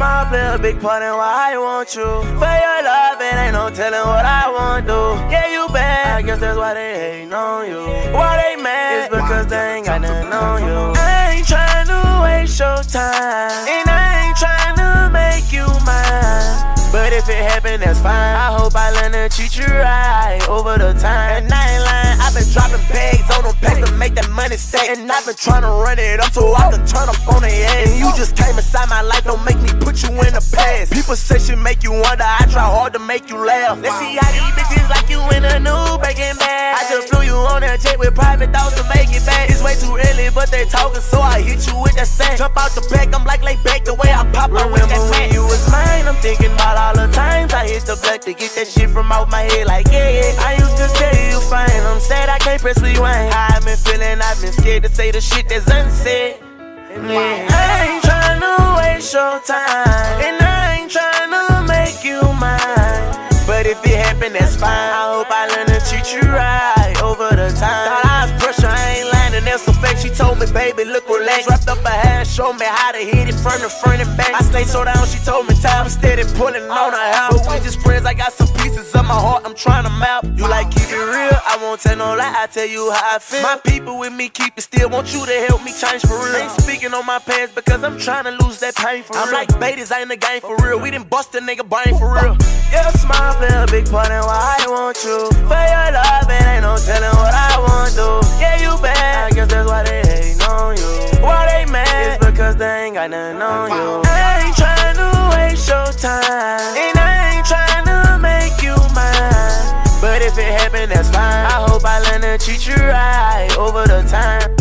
small play a big part in why I want you. For your love, it ain't no telling what I want to. Yeah, you bad, I guess that's why they hating on you. Why they mad? It's because they ain't got nothing on you. I ain't tryna waste your time, and I ain't tryna make you mine. But if it happen, that's fine. I hope I learn to treat you right over the time. And I ain't lying, I've been dropping bags on them packs to make that money stack. And I've been trying to run it up so I can turn up on their ass. And you just came inside my life, don't make me put you in the past. People say shit make you wonder, I try hard to make you laugh. Let's see how these bitches like you in a new Breaking Bad. I just flew you on that jet with private thoughts to make it back. It's way too early, but they talking, so I hit you with that sand. Jump out the back, I'm like lay back the way I pop my with that when you was mine, I'm thinking about all the times I hit the block to get that shit from out my head. Like yeah, I used to say you fine, I'm sad I can't press rewind. How I've been feeling, I've been scared to say the shit that's unsaid. Yeah. I ain't tryna waste your time, and I ain't tryna make you mine. But if it happen, that's fine. I hope I learn to treat you right over the time. Thought I was pressure, I ain't lying, and that's a fact. She told me, baby, look relaxed. Wrapped up her hair, showed me how to hit it from the front and back. I stayed so down, she told me time. Steady pulling on her hair. But we just friends, I got some pieces of my heart I'm trying to map. You like keep it real, I won't tell no lie, I tell you how I feel. My people with me keep it still, want you to help me change for real. Ain't speaking on my past because I'm trying to lose that pain for real. I'm like Betas, I ain't the game for real. We done bust a nigga brain for real. Yeah, smile play a big part in why I want you. For your love, it ain't no telling what I want to. Yeah, you bad, I guess that's why they hating on you. Why they mad? It's because they ain't got nothing on you. I ain't tryna waste your time, and I ain't tryna make you mine. But if it happen, that's fine. I hope I learn to treat you right over the time.